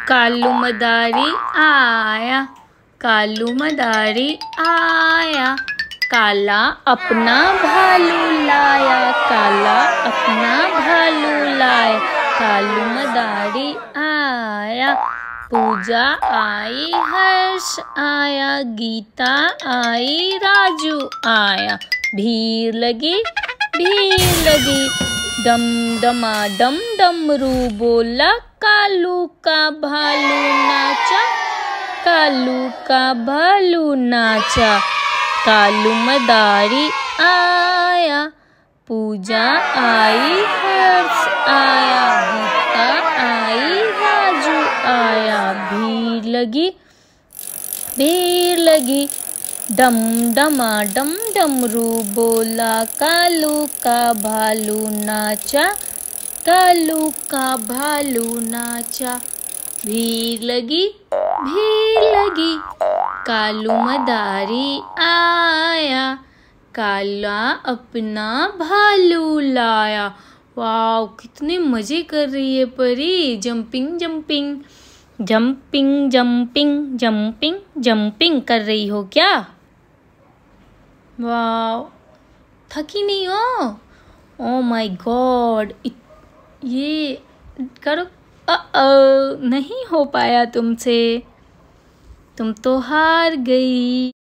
कालू मदारी आया, कालू मदारी आया, काला अपना भालू लाया, काला अपना भालू लाया, कालू मदारी आया। पूजा आई, हर्ष आया, गीता आई, राजू आया। भीड़ लगी, भीड़ लगी, डम डमा डम डमरू बोला, कालू का भालू नाचा, कालू का भालू नाचा। कालू मदारी आया, पूजा आई, हर्ष आया, गीता आई, राजू आया। भीड़ लगी, भीड़ लगी, डम डमा डम डमरू बोला, कालू का भालू नाचा, कालू का भालू नाचा। भीड़ लगी, भीड़ लगी, कालू मदारी आया, काला अपना भालू लाया। वाव, कितने मजे कर रही है परी। Jumping jumping jumping jumping jumping jumping कर रही हो क्या? वाव, थकी नहीं हो? ओ माय गॉड, ये करो। नहीं हो पाया तुमसे, तुम तो हार गई।